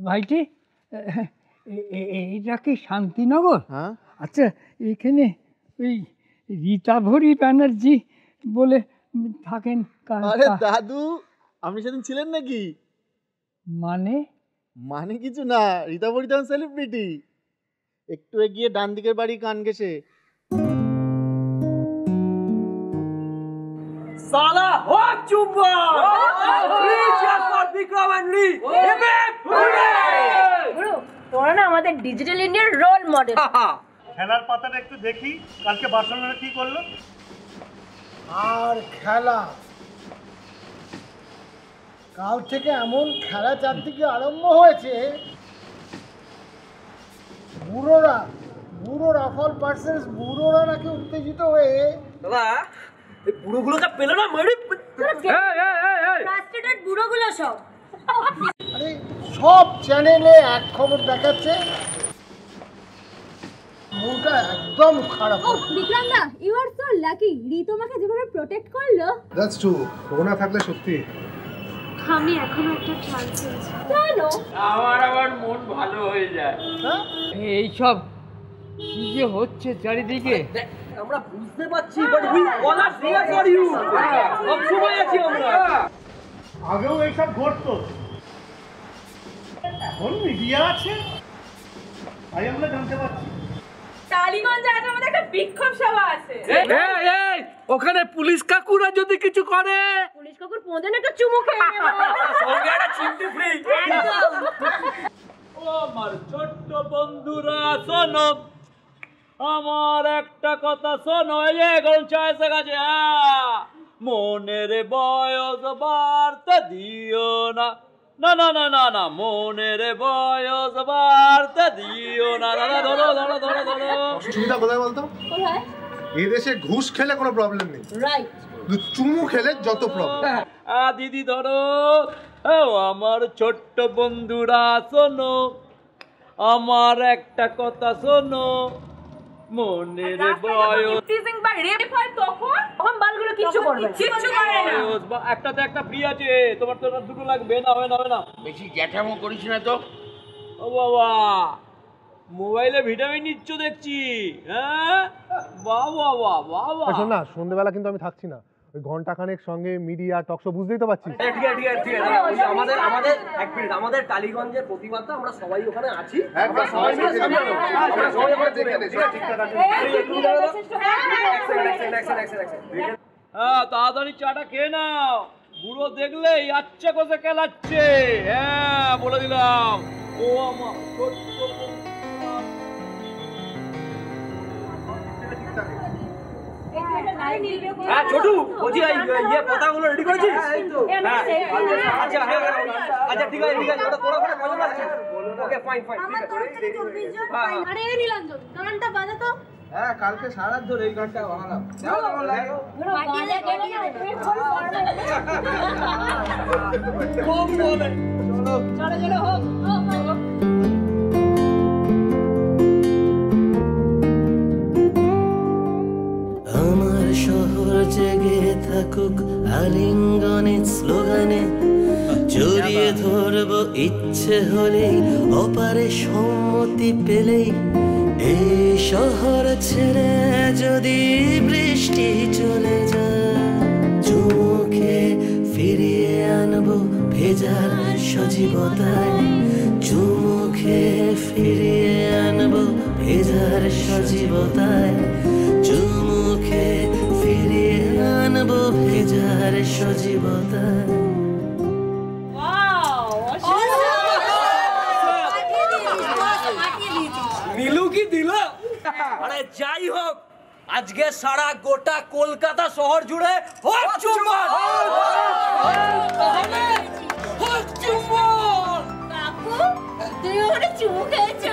ভাইটি এইটা কি শান্তিনগর? হ্যাঁ। আচ্ছা, এখানে ওই রীতাভরি ব্যানার্জি বলে থাকেন। আরে দাদু, আপনি সেদিন ছিলেন নাকি? মানে কিছু না, রীতাভরি তো সেলিব্রিটি। একটু এগিয়ে ডান দিকের বাড়ি কান ঘেঁষে। साला हो चुम्बा বিক্রম এন্ড লি গুরু, তোরা না আমাদের ডিজিটাল ইন্ডিয়ার রোল মডেল। খেলার পাতাটা একটু দেখি, কালকে বার্সেলোনা কি করলো। আর খেলা, কাল থেকে এমন খেলা চারদিকে আরম্ভ হয়েছে, বুড়োরা অল পার্সেন্স বুড়োরা নাকি উত্তেজিত হয়ে দাদা এই বুড়োগুলোকে পেলে না মেরে ফ্রাস্ট্রেটেড বুড়োগুলো সব। আরে সব চ্যানেলে এক খবর দেখাচ্ছে, মনটা একদম খারাপ। ও বিক্রম দা, ইউ আর সো লাকি। রি তোমাকে যেভাবে প্রোটেক্ট করলো। That's true. ও না থাকলে সত্যি আমি এখনো একটা চান্স আছে। চলো, আমার মন ভালো হয়ে যায়। হ্যাঁ, এইসব কি যে হচ্ছে চারিদিকে আমরা বুঝতে পারছি, but we all are there for you. সব সময় আছি আমরা। আগেও এইসব ঘটতো, এখন মিডিয়া আছে তাই আমরা জানতে পারছি। টালিগঞ্জে আজ আমাদের একটা বিক্ষোভ সভা আছে। এই ওখানে পুলিশ কাকুরা যদি কিছু করে, পুলিশ কাকুর পোঁদে একটা চুমু খেয়ে নেব। সঙ্গে একটা চিমটি ফ্রি। একদম। ও আমার ছোট্ট বন্ধুরা শোনো, আমার একটা কথা শোনো। এই যে গরম চা এসে গেছে। মনের বয়স বাড়তে দিও না, না না না না না, মনের বয়স বাড়তে দিও না। দাদা ধরো ধরো ধরো ধরো। সুবিধা কোথায় বলতো? কোথায়? এই দেশে ঘুষ খেলে কোনো প্রবলেম নেই, রাইট। চুমু খেলে যত প্রবলেম। দিদি ধরো। ও আমার ছোট্ট বন্ধুরা শোনো, আমার একটা কথা শোনো। মনের বয়স টিজিং বা রেপ হয় তখন বালগুলো কিচ্ছু করবে না। কিচ্ছু করে না। একটাতে একটা ফ্রি আছে, তোমার তো দুটো লাগবে না। হবে না বেশি জ্যাঠামো করিস না তো। ও বাবা, মোবাইলে ভিটামিন নিচ্ছ দেখছি। হ্যাঁ, বাহ বাহ বাহ বাহ বাহ। শোন না, সন্ধ্যেবেলা কিন্তু আমি থাকছি না, ওই ঘন্টাখানেক সঙ্গে মিডিয়া টকশো, বুঝতেই তো পারছিস। ঠিক আছে আমাদের এক মিনিট, আমাদের টালিগঞ্জের প্রতিবাদ তো আমরা সবাই ওখানে আছি। আমরা সবাই মিলে সামনে আনো। আমরা সবাই ওখানে দেখে নেই। ঠিকঠাক আছে। হ্যাঁ, তাড়াতাড়ি চাটা খেয়ে নাও। বুড়ো দেখলেই আচ্ছা কোসে খেলাচ্ছে। হ্যাঁ, বলে দিলাম। ও আমার ছোট্ট হ্যাঁ ছোটু, বলছি ইয়ে কথাগুলো রেডি করেছিস? আচ্ছা আচ্ছা ঠিক আছে ঠিক আছে, ওটা তোরা ওখানে কজন আসছে? Okay fine fine. আমার তরফ থেকে 24 জন। আরে নীলাঞ্জন, গানটা বাজা তো। হ্যাঁ, কালকে সারা ধরে এই গানটা বানালাম। বাজা কেন না? খুব বলে। চলো চলো হোক। আমার শহর জেগে থাকুক আলিঙ্গনের স্লোগানে, জড়িয়ে ধরবো ইচ্ছে হলেই, অপারে সম্মতি পেলেই। এই শহর ছেড়ে যদি বৃষ্টি চলে যায়, চুমুকে ফিরিয়ে আনবো ভেজার সজীবতায়। চুমুকে ফিরিয়ে আনবো ভেজার সজীবতায়। চুমুকে ফিরিয়ে আনবো ভেজার সজীবতায়। নীলু কি দিল? আরে যাই হোক, আজকে সারা গোটা কলকাতা শহর জুড়ে হোক চুম্বন। হোক চুম্বন। কাকু, তুই ওখানে চুমু খেয়েছো?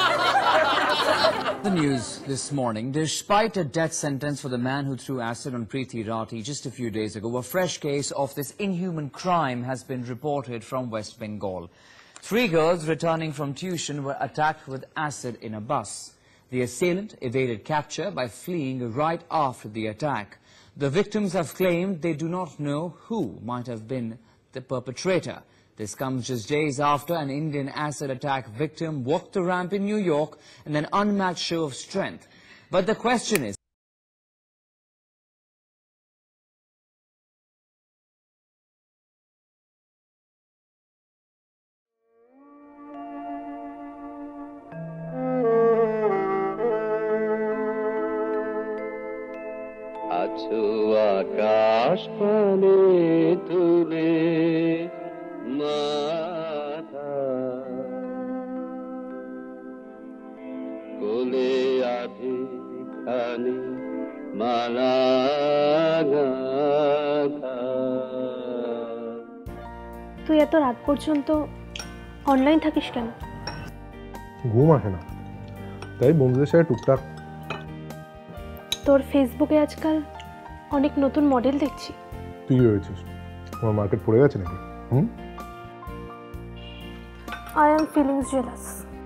The news this morning, despite a death sentence for the man who threw acid on Preeti Rathi just a few days ago, a fresh case of this inhuman crime has been reported from West Bengal. 3 girls returning from tuition were attacked with acid in a bus. The assailant evaded capture by fleeing right after the attack. The victims have claimed they do not know who might have been the perpetrator. This comes just days after an Indian acid attack victim walked the ramp in New York in an unmatched show of strength. But the question is, আছো আকাশ পানে তুলে মাথা কোলে আধে খানি মালা গাথা। তুই এত রাত পর্যন্ত অনলাইন থাকিস কেন? ঘুম আসে না, তাই বন্ধুদের সাথে টুকটাক। তোর ফেসবুকে আজকাল অনেক নতুন মডেল দেখছি। তুই হয়েছিস, আমার মার্কেট পড়ে গেছে নাকি? I am feeling jealous.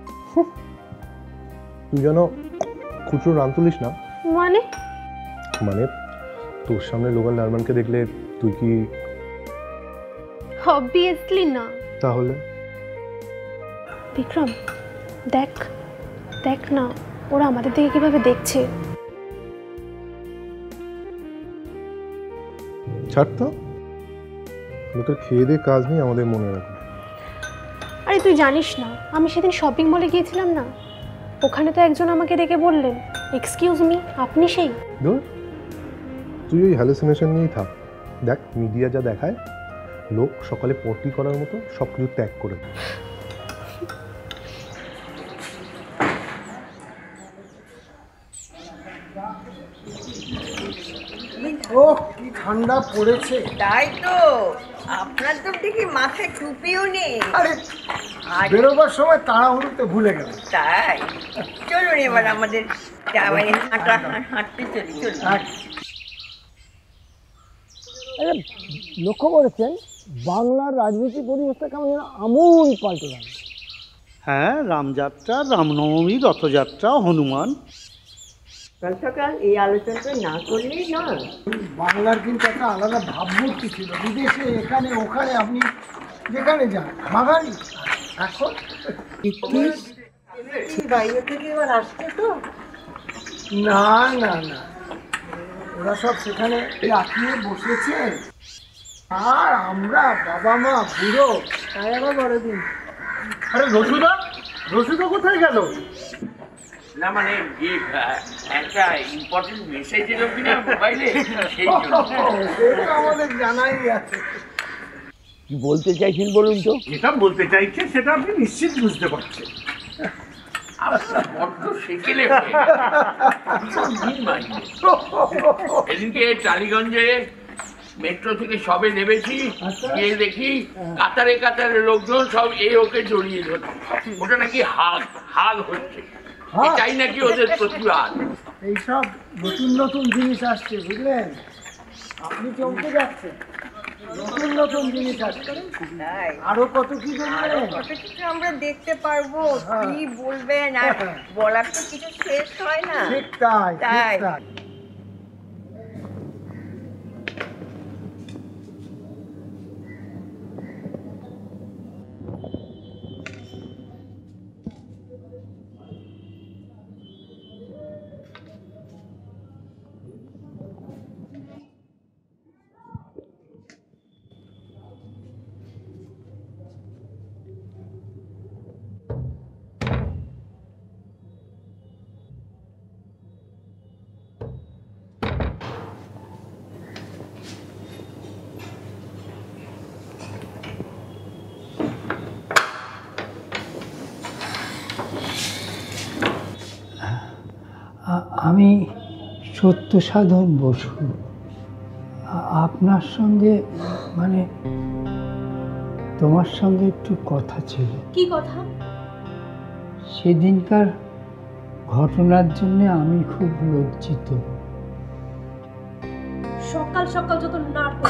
তুই যেন খুচরো রান তুলিস না। মানে তোর সামনে লোকাল নারমানকে দেখলে তুই কি? অবভিয়াসলি না। তাহলে? বিক্রম, দেখ দেখ না ওরা আমাদের দিকে কিভাবে দেখছে। ছাড় তো, লোকের খেয়ে দিয়ে কাজ নেই আমাদের মনে রাখবে। আরে তুই জানিস না, আমি সেদিন শপিং মলে গিয়েছিলাম না, ওখানে তো একজন আমাকে ডেকে বললেন, এক্সকিউজ মি, আপনি সেই? ধুর, তুই ওই হ্যালুসিনেশন নিয়েই থাক। দেখ মিডিয়া যা দেখায়, লোক সকালে পটি করার মতো সব কিছু ত্যাগ করে। ও কি ঠান্ডা পড়েছে। তাই তো, আপনার তো দেখি মাথায় টুপিও নেই। আরে বেরোবার সময় তাড়াহুড়োতে ভুলে গেল। তাই চলুন এবার আমাদের হাঁটতে চলি। লক্ষ্য করেছেন বাংলার রাজনীতি পরিবেশটা কেমন যেন আমূল পাল্টে গেল। হ্যাঁ, রামযাত্রা, রামনবমী, রথযাত্রা, হনুমান। সকাল সকাল এই আলোচনাটা না করলেই নয়। বাংলার কিন্তু একটা আলাদা ভাবমূর্তি ছিল, বিদেশে এখানে ওখানে আপনি যেখানে যান বাঙালি। এখন বাইরে থেকে এবার আসছে তো? না না না, ওরা সব সেখানে লাফিয়ে বসেছে, আর আমরা বাবা মা বুড়ো, তাই আবার বড়দিন। আরে রসুদা কোথায় গেল? না মানে একটা ইম্পর্টেন্ট মেসেজ এলো কিনা মোবাইলে, সেই জন্য। এটা আমাদের জানাই আছে। কি বলতে চাইছেন বলুন তো? যেটা বলতে চাইছে সেটা আপনি নিশ্চিত বুঝতে পারছেন। এদিনকে টালিগঞ্জে মেট্রো থেকে সবে নেমেছি, গিয়ে দেখি কাতারে কাতারে লোকজন সব ওকে জড়িয়ে ধরছে। ওটা নাকি হাগ হচ্ছে, এটাই নাকি ওদের প্রতিবাদ। এইসব নতুন নতুন জিনিস আসছে, বুঝলেন? আপনি চমকে যাচ্ছেন, নতুন নতুন জিনিস আসছে, আরো কত কি দেখবেন, কত কিছু আমরা দেখতে পারবো। কি বলবেন, আর বলার তো কিছু শেষ হয় না। ঠিক তাই তাই। আমি সত্যসাধন বসু, আপনার সঙ্গে মানে তোমার সঙ্গে একটু কথা ছিল। কি কথা? সেদিনকার ঘটনার জন্য আমি খুব লজ্জিত। সকাল সকাল যত নাটক।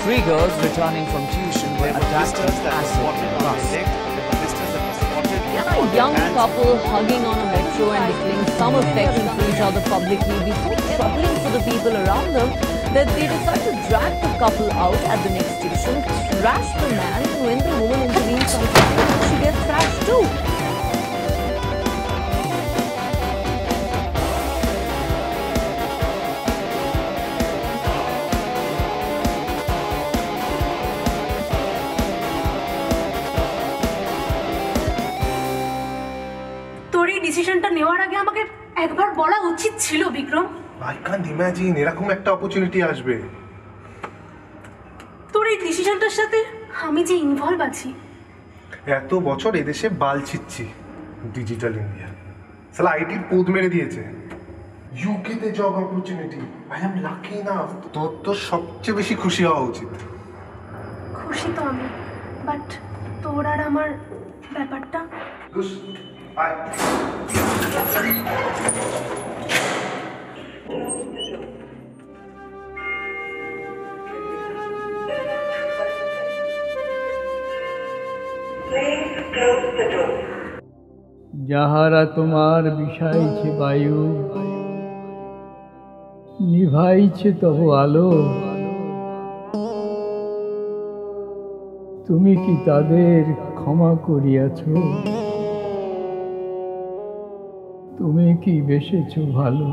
Three girls returning from tuition were attacked with acid in the bus. Can a young couple hugging on a metro and declaring some affection for each other publicly be so troubling for the people around them that they decide to drag the couple out at the next station, thrash the man, and when the woman intervenes on traffic, she gets thrashed too? তোর এই ডিসিশনটা নেওয়ার আগে আমাকে একবার বলা উচিত ছিল বিক্রম। আই ক্যান্ট ইমাজিন এরকম একটা অপরচুনিটি আসবে। তোর এই ডিসিশনটার সাথে আমি যে ইনভলভ আছি। এত বছর এদেশে বাল ছিচ্ছি, ডিজিটাল ইন্ডিয়া সালা আইটির পোদ মেরে দিয়েছে। ইউকেতে job opportunity, I am lucky না। তোর তো সবচেয়ে বেশি খুশি হওয়া উচিত। খুশি তো আমি, বাট তোর আর আমার ব্যাপারটা। যাহারা তোমার বিষাইছে বায়ু, নিভাইছে তব আলো, তুমি কি তাদের ক্ষমা করিয়াছ? তুমি কি বেসেছ ভালো?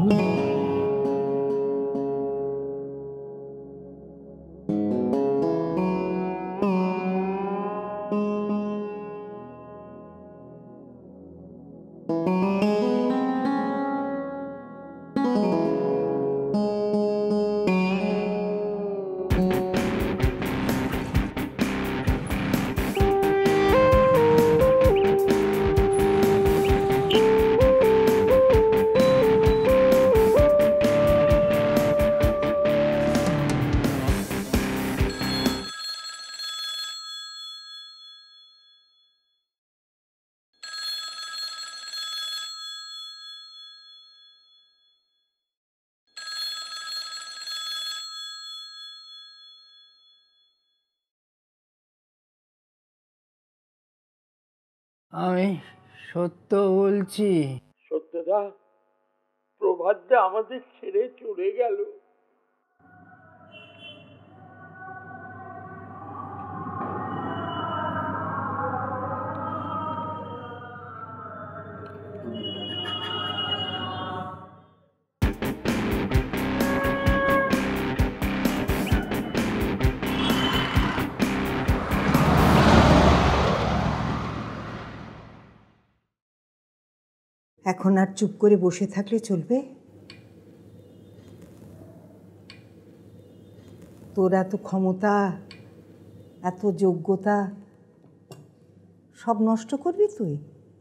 আমি সত্য বলছি। সত্যদা, প্রভাতটা আমাদের ছেড়ে চলে গেল। এখন আর চুপ করে বসে থাকলে চলবে? তোর এত ক্ষমতা, এত যোগ্যতা সব নষ্ট করবি তুই?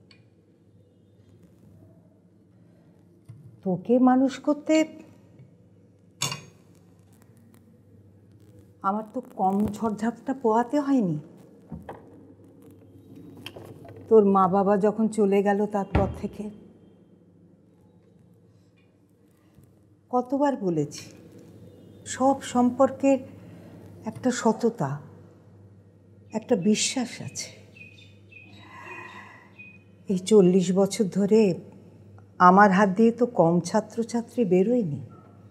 তোকে মানুষ করতে আমার তো কম ঝড়ঝাপটা পোহাতে হয়নি। তোর মা বাবা যখন চলে গেল তারপর থেকে কতবার বলেছি, সব সম্পর্কের একটা সততা, একটা বিশ্বাস আছে। এই 40 বছর ধরে আমার হাত দিয়ে তো কম ছাত্রছাত্রী বেরোয়নি।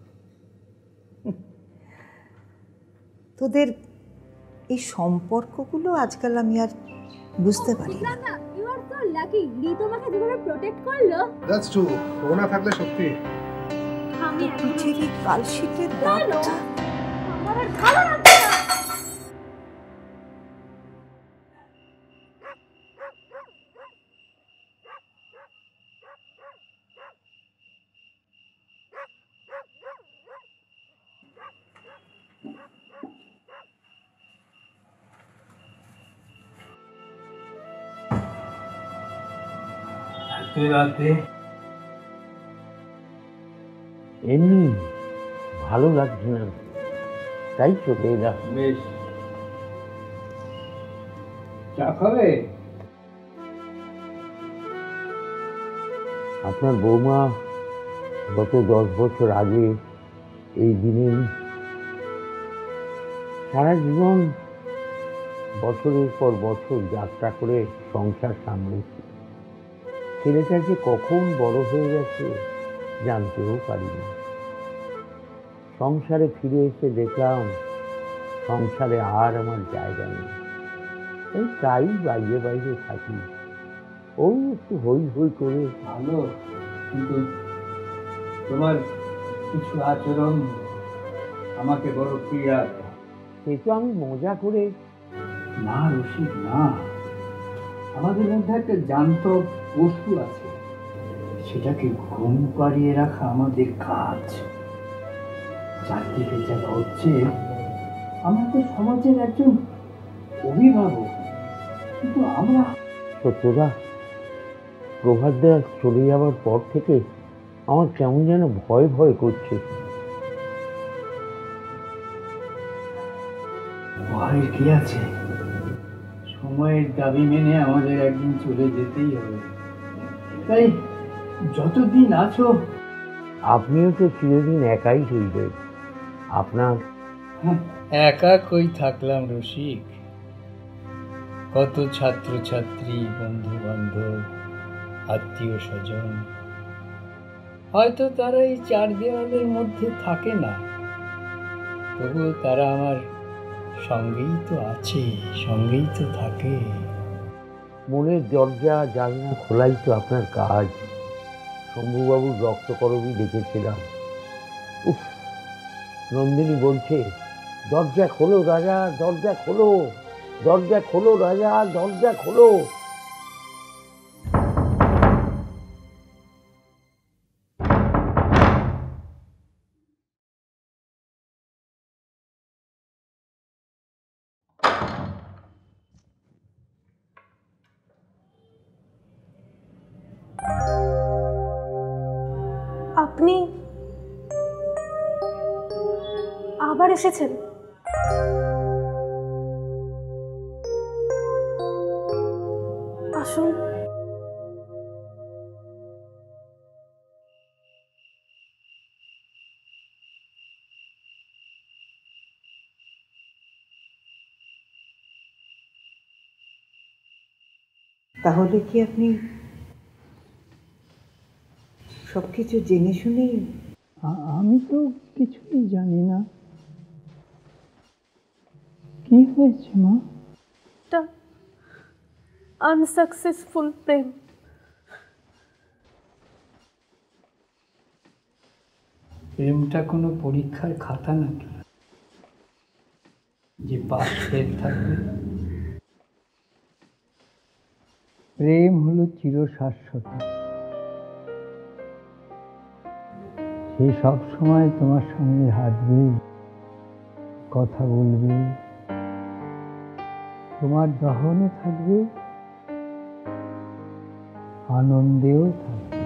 তোদের এই সম্পর্কগুলো আজকাল আমি আর বুঝতে পারি না। ইউ আর সো লাকি, রি তোমাকে যেভাবে প্রোটেক্ট করলো। That's true. ও না থাকলে সত্যি আমি পিঠের এই কালশিটের দাগটা আমার আর ভালো লাগছে না। রাতে এমনি ভালো লাগছে না, তাই চলে এলাম। বেশ, চা খাবে? আপনার বৌমা গত 10 বছর আগে এই দিনে সারা জীবন বছরের পর বছর যাত্রা করে সংসার সামলেছি। ছেলেটা যে কখন বড় হয়ে গেছে জানতেও পারিনি। সংসারে ফিরে এসে দেখলাম সংসারে আর আমার জায়গা নেই। এই তাই বাইরে বাইরে থাকি, ওই একটু হই হই করে। ভালো, কিন্তু তোমার কিছু আচরণ আমাকে বড় পীড়া। সে তো আমি মজা করে। না রসিক, না, আমাদের মধ্যে একটা জ্যান্ত পশু আছে, সেটাকে ঘুম পাড়িয়ে রাখা আমাদের কাজ। চারদিকে যা হচ্ছে, আমাদের সমাজের একজন অভিভাবক, কিন্তু আমরা। সত্যদা, প্রভাত দা চলে যাওয়ার পর থেকে আমার কেমন যেন ভয় ভয় করছে। ভয়ের কি আছে? সময়ের দাবি মেনে আমাদের একদিন চলে যেতেই হবে। তাই যতদিন আছো। আপনিও তো চিরদিন একাই রইলেন। আপনার একা কই থাকলাম রসিক, কত ছাত্রছাত্রী, বন্ধু বান্ধব, আত্মীয় স্বজন, হয়তো তারা এই চার দেওয়ালের মধ্যে থাকে না, তবুও তারা আমার সঙ্গেই তো আছে, সঙ্গেই তো থাকে। মনের দরজা জানলা খোলাই তো আপনার কাজ। শম্ভুবাবুর রক্তকরবী দেখেছিলাম। উফ, নন্দিনী বলছে, দরজা খোলো রাজা, দরজা খোলো, দরজা খোলো রাজা, দরজা খোলো। আপনি আবার এসেছেন? আসুন। তাহলে কি আপনি সবকিছু জেনে শুনেই? আমি তো কিছুই জানি না। কি হয়েছে মা? আনসাকসেসফুল প্রেম। প্রেমটা কোনো পরীক্ষার খাতা নাকি যে পাস ফেল থাকবে? প্রেম হলো চিরশাশ্বত। সে সব সময় তোমার সঙ্গে হাঁটবে, কথা বলবে, তোমার দহনে থাকবে, আনন্দেও থাকবে।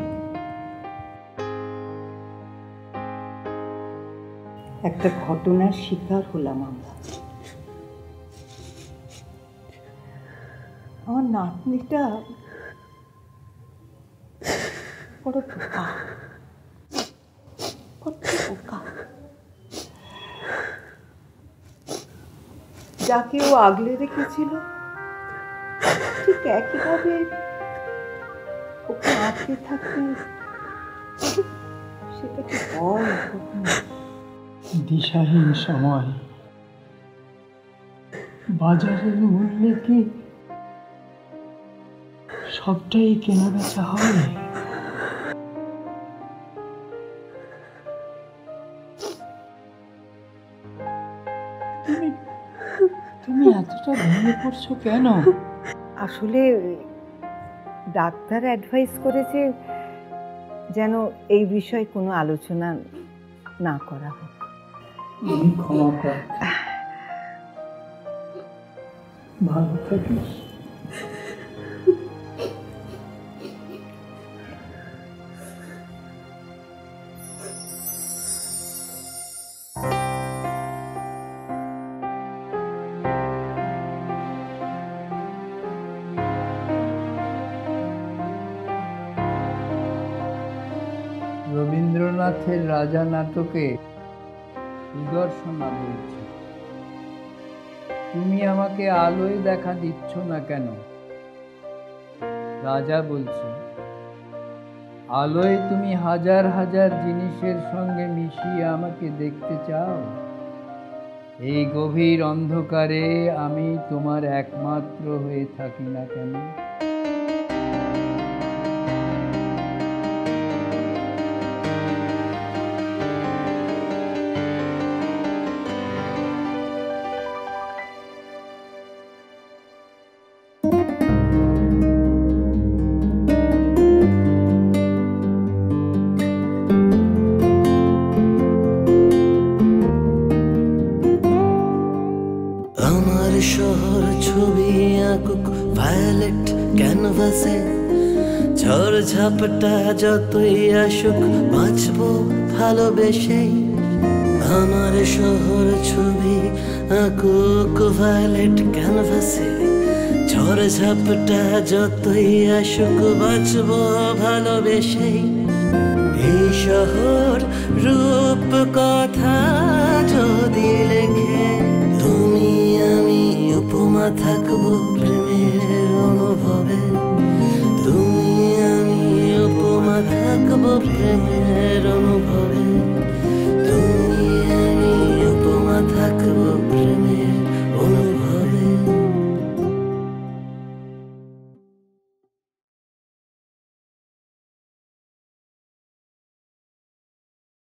একটা ঘটনার শিকার হলাম আমরা। আমার নাতনিটা বড় বোকা, কত বোকা। যাকে ও আগলে রেখেছিল ঠিক একইভাবে ওকে আটকে থাকবে, সেটা কি হয় কখনো? দিশাহীন সময়, বাজারের মূল্যে কি সবটাই কেনা বেচা হয়? তুমি এতটা ভেঙে পড়ছো কেন? আসলে ডাক্তার অ্যাডভাইস করেছে যেন এই বিষয়ে কোনো আলোচনা না করা হোক। ক্ষমা কর, ভালো থাকিস। রবীন্দ্রনাথের রাজা নাটকে সুদর্শনা বলছে, তুমি আমাকে আলোয় দেখা দিচ্ছ না কেন? রাজা বলছে, আলোয় তুমি হাজার হাজার জিনিসের সঙ্গে মিশিয়ে আমাকে দেখতে চাও। এই গভীর অন্ধকারে আমি তোমার একমাত্র হয়ে থাকি না কেন? আমার শহর ছবি আঁকুক ভায়োলেট ক্যানভাসে, ঝড় ঝাপটা যতই আসুক বাঁচবো ভালোবেসেই। আমার শহর ছবি আঁকুক ভায়োলেট ক্যানভাসে, ঝড় ঝাপটা যতই আসুক বাঁচবো ভালোবেসেই। এই শহর রূপ কথা যদি লেখে, তুমি আমি উপমা থাকবো প্রেমের অনুভবে। তুমি আমি উপমা থাকবো প্রেমের অনুভবে।